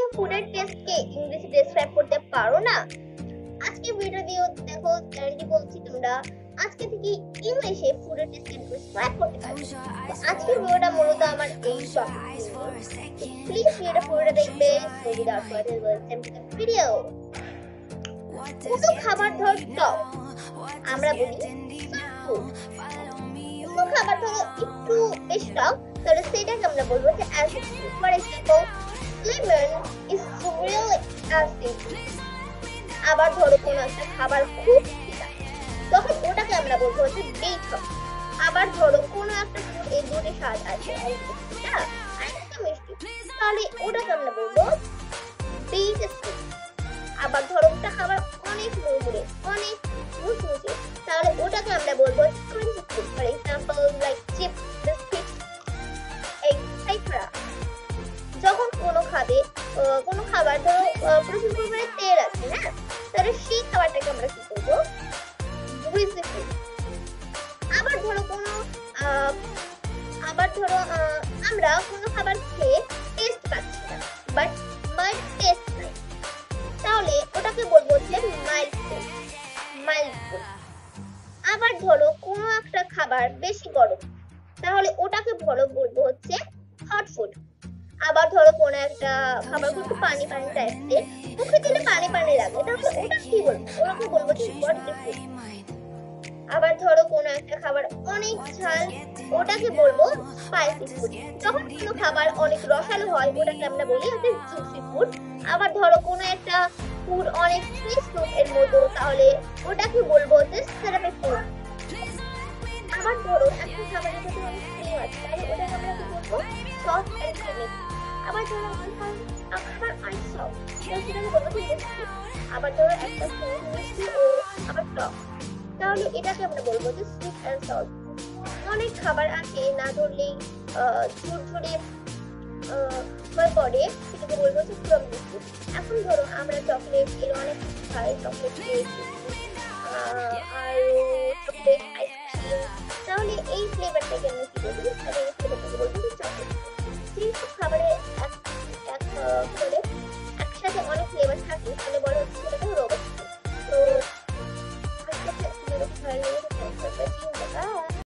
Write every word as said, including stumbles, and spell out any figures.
ফুডের টেস্টকে ইংলিশে ডেসক্রাইব করতে পারো না? আজকে ভিডিও দেখো চ্যানেলটি বলছি তোমরা আজকে থেকে ইংলিশে ফুডের টেস্টকে ডেসক্রাইব করতে পারবে। আজকে ভিডিওটা মূলত আমার এই টপিক প্লিজ ভিডিওটা পুরোটা দেখবে। So without further welcome to the video. কোনো খাবার ধর টক, আমরা বলি ফুড। কোনো খাবার ধরো একটু বেশি টক, তাহলে সেটাকে আমরা বলবো যে acid food. For example lemon is really acid. আবার ধরো কোনো একটা খাবার খুব তিতা, তখন ওটাকে আমরা বলবো হচ্ছে বিটার। আবার ধরো কোনো একটা ফুড এই দুটো স্বাদ আছে, একটা আর একটা মিষ্টি, তাহলে ওটাকে আমরা বলবো বিট স্যুপ। আবার ধরো একটা খাবার অনেক মুড়মুড়ে, অনেক মুচমুচে, তাহলে ওটাকে আমরা বলবো crunchy food. For example like chips, biscuits, etcetera. যখন কোনো খাবে কোনো খাবার ধরো প্রচুর পরিমাণে তেল আছে, হ্যাঁ, তাহলে সেই খাবারটাকে আমরা কি করবো? Greasy food. আবার ধরো কোনো আবার ধরো আমরা কোনো খাবার খেয়ে টেস্ট পাচ্ছি না, বাট মাইল্ড টেস্ট নাই, তাহলে ওটাকে বলবো যে মাইল্ড ফুড, মাইল্ড ফুড। আবার ধরো কোনো একটা খাবার বেশি গরম, তাহলে ওটাকে ধরো বলবো হচ্ছে হট ফুড। আবার ধরো কোনো একটা খাবার একটু পানি পানি টাইপের, মুখে দিলে পানি পানি লাগে, তাহলে ওটা কি বলবো? ওটাকে বলবো যে বডি ফুড। আবার ধরো কোনো একটা খাবার অনেক ঝাল, ওটাকে বলবো স্পাইসি ফুড। যখন কোনো খাবার অনেক রসালো হয়, ওটাকে আমরা বলি হচ্ছে জুসি ফুড। আবার ধরো কোনো একটা ফুড অনেক সুইট স্যুপ এর মতো, তাহলে ওটাকে বলবো হচ্ছে সিরাপি ফুড। আবার ধরো একটা খাবারের মধ্যে অনেক ক্রিম আছে, তাহলে ওটাকে আমরা কি বলবো? Soft and creamy. আবার ধরো খাবার অনেক সফট, সেটাকে বলবো যে মিষ্টি। আবার ধরো একটা ফুড মিষ্টি ও আবার টক, তাহলে এটাকে আমরা বলবো যে সুইট এন্ড সল্ট। অনেক খাবার আছে না ধরলেই ঝুরঝুরে হয়ে পড়ে, সেটাকে বলবো যে ক্রাম বিস্কুট। এখন ধরো আমরা চকলেট এর অনেক কিছু খাই, চকলেট কেক আর চকলেট আইসক্রিম, তাহলে এই ফ্লেভারটাকে আমরা কি বলবো? এই ফ্লেভারটাকে বলবো যে চকলেট। সেই সব খাবারে